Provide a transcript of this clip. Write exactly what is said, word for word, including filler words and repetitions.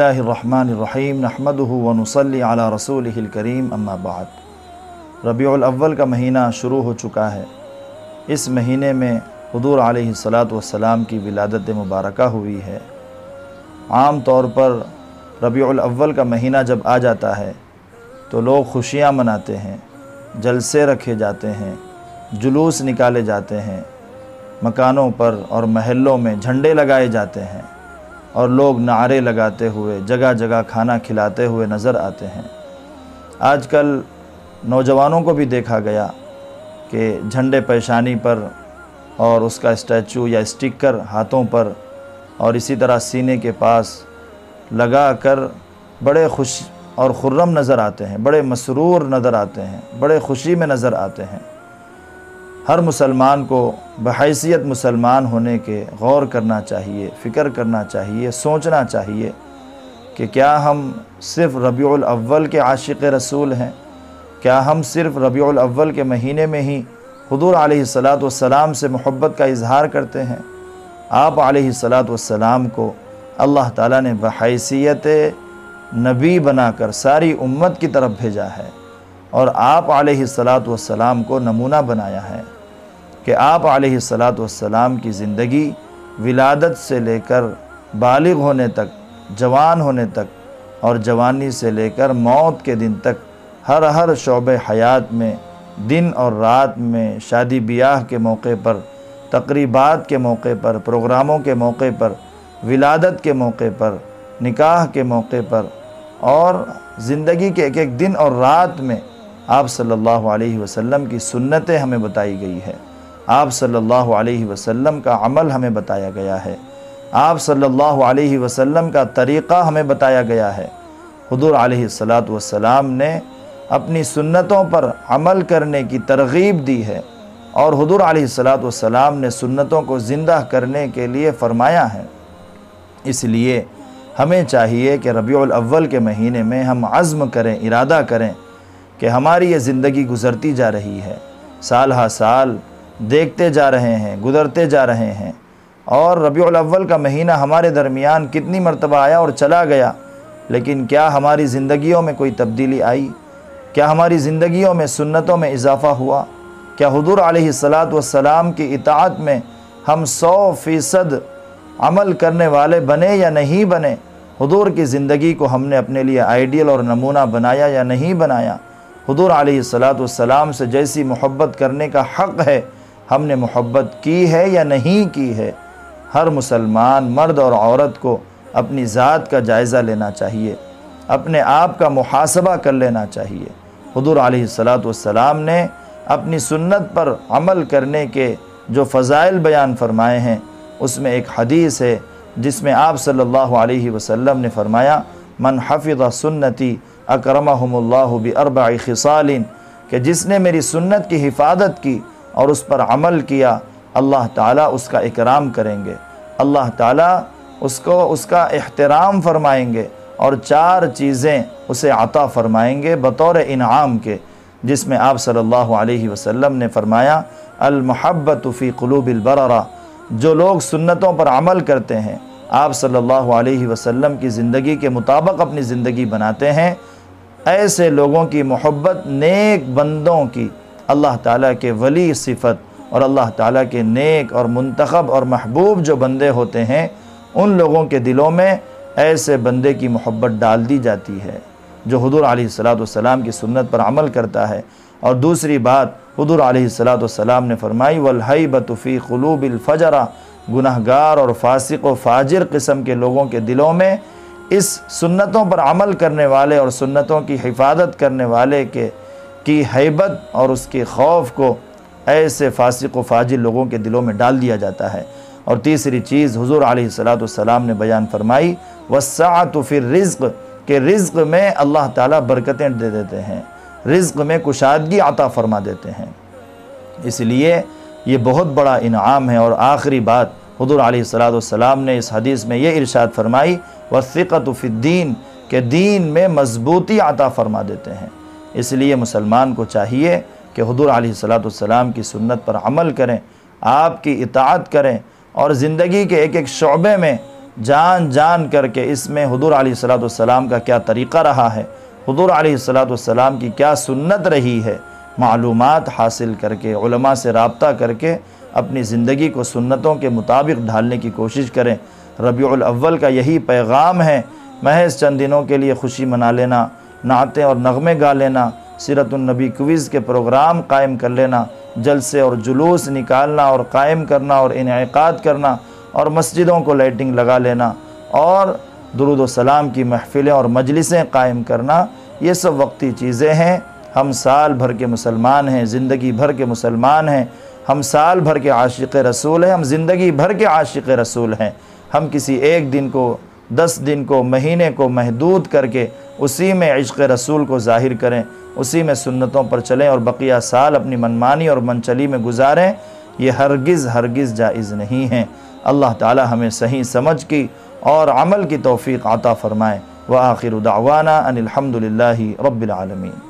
اللہ الرحمن الرحیم نحمدہ ونصلی علی رسولہ الکریم اما بعد۔ ربیع الاول کا مہینہ شروع ہو چکا ہے۔ اس مہینے میں حضور علیہ الصلاۃ والسلام کی ولادت مبارکہ ہوئی ہے۔ عام طور پر ربیع الاول کا مہینہ جب آ جاتا ہے تو لوگ خوشیاں مناتے ہیں، جلسے رکھے جاتے ہیں، جلوس نکالے جاتے ہیں، مکانوں پر اور محلوں میں جھنڈے لگائے جاتے ہیں اور لوگ نعرے لگاتے ہوئے جگہ جگہ کھانا کھلاتے ہوئے نظر آتے ہیں۔ آج کل نوجوانوں کو بھی دیکھا گیا کہ جھنڈے پیشانی پر اور اس کا اسٹیچو یا اسٹیکر ہاتھوں پر اور اسی طرح سینے کے پاس لگا کر بڑے خوش اور خرم نظر آتے ہیں، بڑے مسرور نظر آتے ہیں، بڑے خوشی میں نظر آتے ہیں۔ ہر مسلمان کو بحیثیت مسلمان ہونے کے غور کرنا چاہیے، فکر کرنا چاہیے، سوچنا چاہیے کہ کیا ہم صرف ربیع الاول کے عاشق رسول ہیں؟ کیا ہم صرف ربیع الاول کے مہینے میں ہی حضور علیہ الصلاۃ والسلام سے محبت کا اظہار کرتے ہیں؟ آپ علیہ الصلاۃ والسلام کو اللہ تعالیٰ نے بحیثیت نبی بنا کر ساری امت کی طرف بھیجا ہے، اور آپ علیہ الصلاۃ والسلام کو نمونہ بنایا ہے کہ آپ علیہ الصلاۃ والسلام کی زندگی ولادت سے لے کر بالغ ہونے تک، جوان ہونے تک، اور جوانی سے لے کر موت کے دن تک ہر ہر شعبہ حیات میں، دن اور رات میں، شادی بیاہ کے موقع پر، تقریبات کے موقع پر، پروگراموں کے موقع پر، ولادت کے موقع پر، نکاح کے موقع پر، اور زندگی کے ایک ایک دن اور رات میں آپ صلی اللہ علیہ وسلم کی سنتیں ہمیں بتائی گئی ہے، آپ صلی اللہ علیہ وسلم کا عمل ہمیں بتایا گیا ہے، آپ صلی اللہ علیہ وسلم کا طریقہ ہمیں بتایا گیا ہے۔ حضور علیہ الصلاۃ والسلام نے اپنی سنتوں پر عمل کرنے کی ترغیب دی ہے، اور حضور علیہ الصلاۃ والسلام نے سنتوں کو زندہ کرنے کے لیے فرمایا ہے۔ اس لیے ہمیں چاہیے کہ ربیع الاول کے مہینے میں ہم عزم کریں، ارادہ کریں کہ ہماری یہ زندگی گزرتی جا رہی ہے، سال ہا سال دیکھتے جا رہے ہیں، گزرتے جا رہے ہیں، اور ربیع الاول کا مہینہ ہمارے درمیان کتنی مرتبہ آیا اور چلا گیا، لیکن کیا ہماری زندگیوں میں کوئی تبدیلی آئی؟ کیا ہماری زندگیوں میں سنتوں میں اضافہ ہوا؟ کیا حضور علیہ الصلاۃ والسلام کی اطاعت میں ہم سو فیصد عمل کرنے والے بنے یا نہیں بنے؟ حضور کی زندگی کو ہم نے اپنے لیے آئیڈیل اور نمونہ بنایا یا نہیں بنایا؟ حضور علیہ الصلاۃ والسلام سے جیسی محبت کرنے کا حق ہے ہم نے محبت کی ہے یا نہیں کی ہے؟ ہر مسلمان مرد اور عورت کو اپنی ذات کا جائزہ لینا چاہیے، اپنے آپ کا محاسبہ کر لینا چاہیے۔ حضور علیہ الصلاۃ والسلام نے اپنی سنت پر عمل کرنے کے جو فضائل بیان فرمائے ہیں، اس میں ایک حدیث ہے جس میں آپ صلی اللہ علیہ وسلم نے فرمایا، من حفظ سنتی اکرمہم اللہ باربع خصال، کہ جس نے میری سنت کی حفاظت کی اور اس پر عمل کیا، اللہ تعالیٰ اس کا اکرام کریں گے، اللہ تعالیٰ اس کو اس کا احترام فرمائیں گے، اور چار چیزیں اسے عطا فرمائیں گے بطور انعام کے، جس میں آپ صلی اللہ علیہ وسلم نے فرمایا، المحبت فی قلوب البررہ، جو لوگ سنتوں پر عمل کرتے ہیں، آپ صلی اللہ علیہ وسلم کی زندگی کے مطابق اپنی زندگی بناتے ہیں، ایسے لوگوں کی محبت نیک بندوں کی، اللہ تعالیٰ کے ولی صفت اور اللہ تعالیٰ کے نیک اور منتخب اور محبوب جو بندے ہوتے ہیں، ان لوگوں کے دلوں میں ایسے بندے کی محبت ڈال دی جاتی ہے جو حضور علیہ الصلاۃ والسلام کی سنت پر عمل کرتا ہے۔ اور دوسری بات حضور علیہ الصلاۃ والسلام نے فرمائی، والہیبۃ فی قلوب الفجرہ، گناہگار اور فاسق و فاجر قسم کے لوگوں کے دلوں میں اس سنتوں پر عمل کرنے والے اور سنتوں کی حفاظت کرنے والے کے کی ہیبت اور اس کے خوف کو ایسے فاسق و فاجر لوگوں کے دلوں میں ڈال دیا جاتا ہے۔ اور تیسری چیز حضور علیہ الصلاۃ والسلام نے بیان فرمائی، والسعۃ فی الرزق، کہ رزق میں اللہ تعالیٰ برکتیں دے دیتے ہیں، رزق میں کشادگی عطا فرما دیتے ہیں۔ اس لیے یہ بہت بڑا انعام ہے۔ اور آخری بات حضور علیہ الصلاۃ والسلام نے اس حدیث میں یہ ارشاد فرمائی، والثقۃ فی الدین، کہ دین میں مضبوطی عطا فرما دیتے ہیں۔ اس لیے مسلمان کو چاہیے کہ حضور علیہ الصلاۃ والسلام کی سنت پر عمل کریں، آپ کی اطاعت کریں، اور زندگی کے ایک ایک شعبے میں جان جان کر کے اس میں حضور علیہ الصلوۃ والسلام کا کیا طریقہ رہا ہے، حضور علیہ الصلوۃ والسلام کی کیا سنت رہی ہے، معلومات حاصل کر کے علماء سے رابطہ کر کے اپنی زندگی کو سنتوں کے مطابق ڈھالنے کی کوشش کریں۔ ربیع الاول کا یہی پیغام ہے، محض چند دنوں کے لیے خوشی منا لینا، نعتیں اور نغمے گا لینا، سیرت النبی کوئز کے پروگرام قائم کر لینا، جلسے اور جلوس نکالنا اور قائم کرنا اور انعقاد کرنا اور مسجدوں کو لائٹنگ لگا لینا اور درود و سلام کی محفلیں اور مجلسیں قائم کرنا، یہ سب وقتی چیزیں ہیں۔ ہم سال بھر کے مسلمان ہیں، زندگی بھر کے مسلمان ہیں، ہم سال بھر کے عاشق رسول ہیں، ہم زندگی بھر کے عاشق رسول ہیں۔ ہم کسی ایک دن کو، دس دن کو، مہینے کو محدود کر کے اسی میں عشق رسول کو ظاہر کریں، اسی میں سنتوں پر چلیں اور بقیہ سال اپنی منمانی اور منچلی میں گزاریں، یہ ہرگز ہرگز جائز نہیں ہے۔ اللہ تعالی ہمیں صحیح سمجھ کی اور عمل کی توفیق عطا فرمائے۔ وآخر دعوانا ان الحمد للہ رب العالمین۔